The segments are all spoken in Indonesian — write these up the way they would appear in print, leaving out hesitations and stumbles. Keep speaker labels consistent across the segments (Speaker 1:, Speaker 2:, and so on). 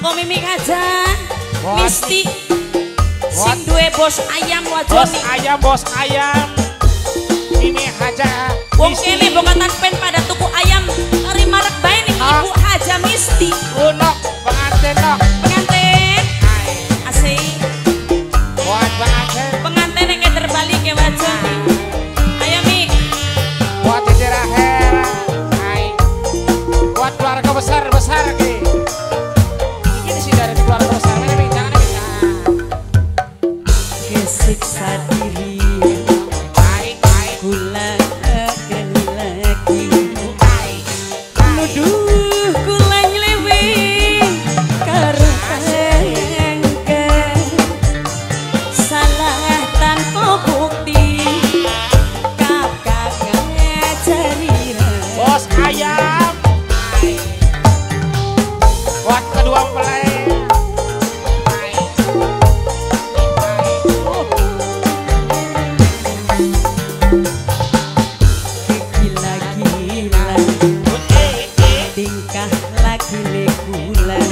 Speaker 1: Kanggo Mimi Kajan Misti sing duwe bos ayam wajoni.
Speaker 2: Bos ayam Mimi Haja
Speaker 1: wong kene bongkatan pen pada tuku ayam kari marek bae ning Ibu Haja Misti.
Speaker 2: Nok pengantin nok
Speaker 1: Pengantin asik
Speaker 2: buat pengantin
Speaker 1: yang terbalik ya wajoni. Ayo Mi
Speaker 2: buat Titi Rahel buat keluarga besar ki. Ini sih dari keluarga besar ini jangan bisa
Speaker 1: kesiksa diri kula lagi nuduh kula nyeleweng karo engke salah tanpa bukti kakak ngajari
Speaker 2: bos ayam buat kedua mempelai
Speaker 1: gila-gila tingkah lagi legulan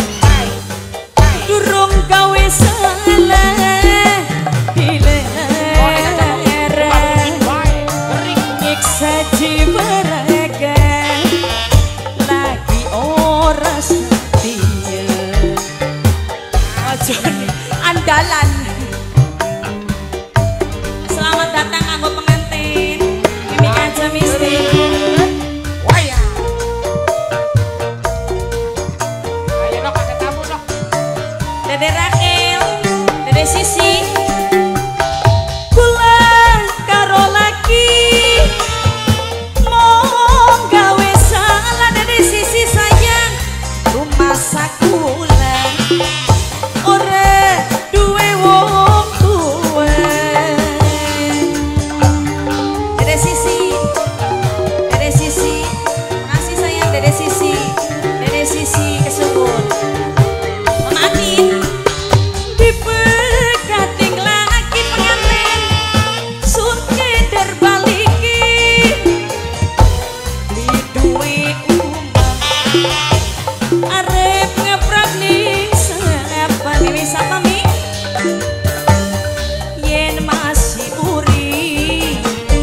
Speaker 1: durung gawe salah dilera nyiksa jiwa raga lagi ora setia wajone andalan. Selamat datang kanggo pengantin Mimi Kaja Misti.
Speaker 2: waya ayo nok pakai tamu nok
Speaker 1: Dede Rakel, Dede Sisi kula karo laki mong gawe salah. Dede Sisi sayang rumah sakula ora duwe wong tuwa. Dede Sisi makasih sayang. Dede Sisi kesuwun Mama Atin dipekating lagi pengantin sun keder baliki li duwe arep ngeprak ning sapa Mimi sapa Mi yen masih uri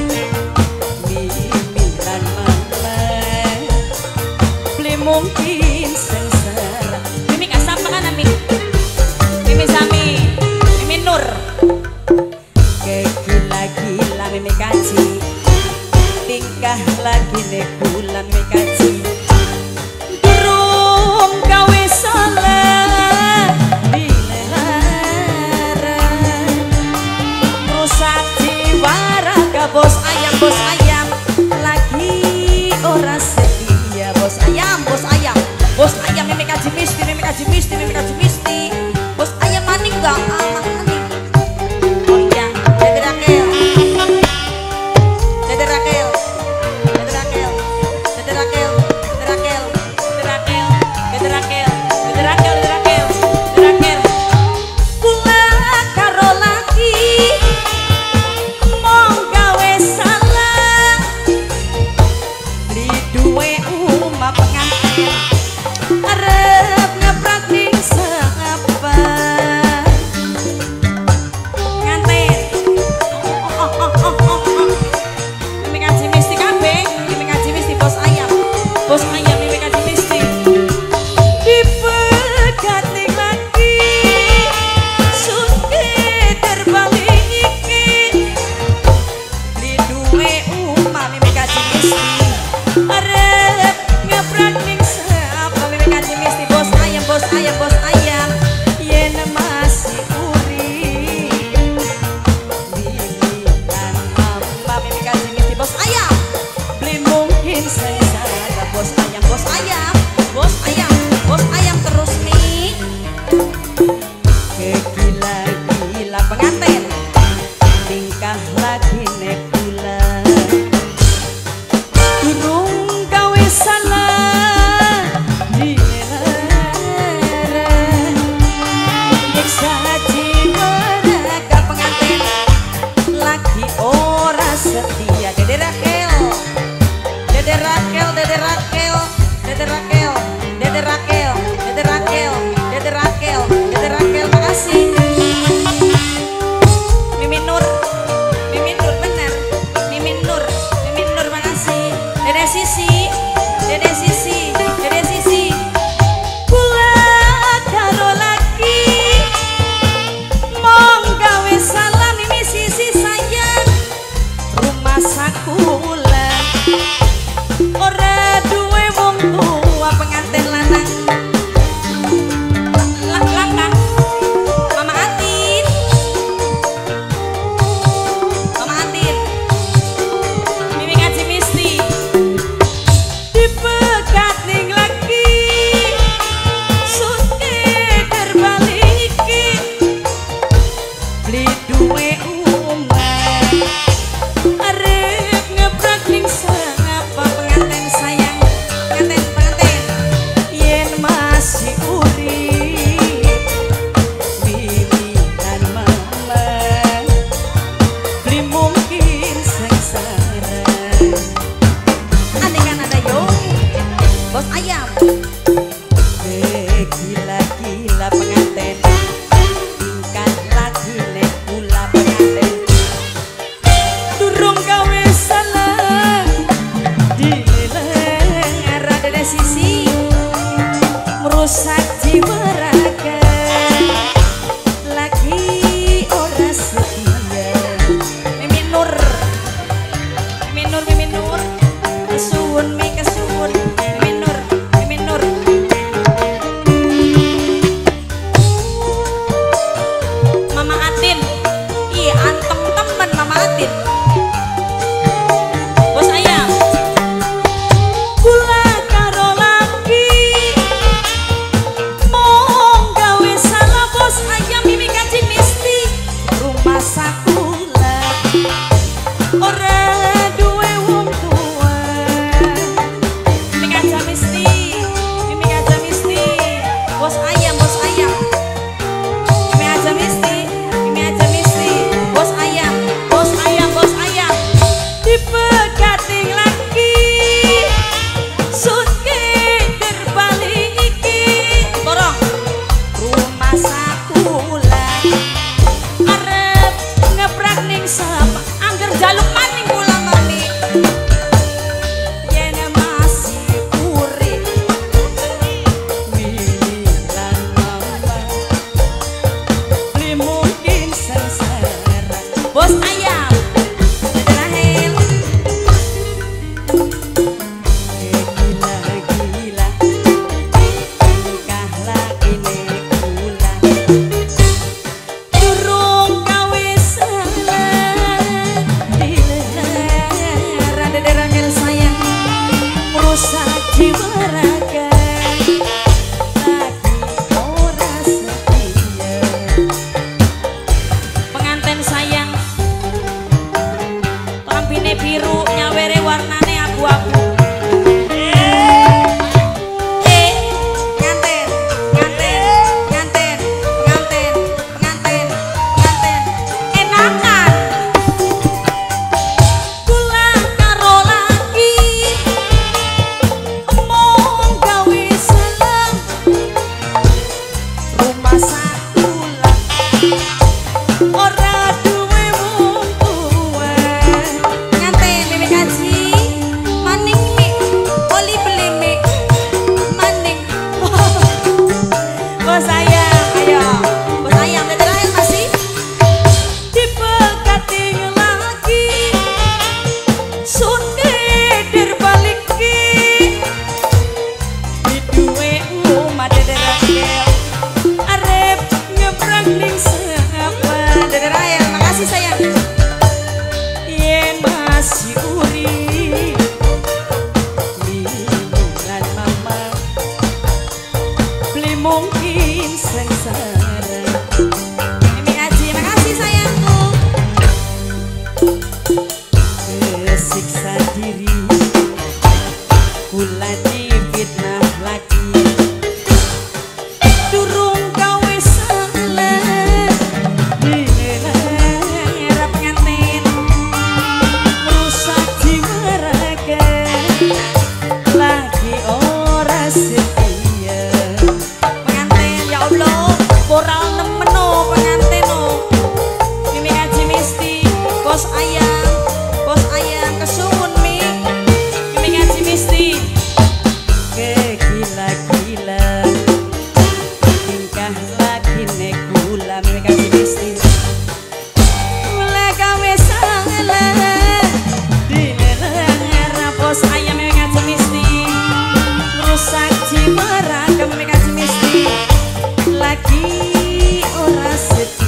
Speaker 1: Mimi lan mama beli mungkin sengsara. Mimi kasapa kan Mimi Mimi Sami Mimi Nur gila-gila Mimi Kaji tingkah lagi legulan Mimi Kaji durung gawe salah dilera rusak jiwa raga bos ayam lagi ora setia bos ayam Mimi Kaji Misti bos ayam maning gak maning. Oh iya Dede Rakel kula karo laki mong gawe salah li duwe umah pengantin arep ngeprak ning sapa ngantin. Mimi Kaji Misti kabeh Mimi Kaji Misti bos ayam Mimi Kaji Misti dipekating lagi suke terbaliki li duwe umah Mimi Kaji Misti arep ngeprak ning sapa Mimi Kaji Misti bos ayam yen masih uri Mimi lan mama Mimi Kaji Misti bos ayam beli mungkin sengsara bos ayam terus nih gila-gila pengantin tingkah lagi nebula durung gawe salah dilera rusak jiwa raga lagi ora setia. Mimin Nur kesuwun mi kesuwun Mimin Nur Mama Atin iya anteng temen Mama Atin. Bos ayam kula karo lagi mong gawe salah bos ayam mimi kaji misti rumah sakula ora duwe wong tua. Mimi kaji misti bos ayam mimi aja misti bos ayam dipegating lagi sunke terbalik iki borong rumah sakula arep ngeprak ning sama angger jaluk maning kula mani yen masih urip milan mama beli mungkin sengsara bos ayam rahel gila nikah lagi nekula durung kawisan rada derangel sayang merusak jiwa raga lagi ora setia. Penganten sayang lambine biru nyawere warnane abu-abu. Nganten enakan kula karo lagi mong gawe salam rumah sakula ora duwe wong tua. Nganten mimi kaji maning mi oli beli mi maning bos ayam ayo bos ayam terakhir masih dipegating lagi sunde derbaliki diduwe umat derangel arep nyebrang ning sapa derangel. Makasih sayang yen masih urip milan mama beli mungkin sengsara. Mimi Aji makasih sayangku kesiksa diri kula difitnah lagi durung gawe salah dinera pengantin merusak jiwa raga lagi ora setia. Pengantin ya Allah moral nemeno pengantin Mimi Kaji Misti bos ayam kesuwun mi Mimi Kaji Misti kegila-gila tingkah lagi nekula Mimi Kaji Misti mulai gawe salah dinera bos ayam Mimi Kaji Misti rusak jiwa raga Mimi Kaji Misti lagi ora setia.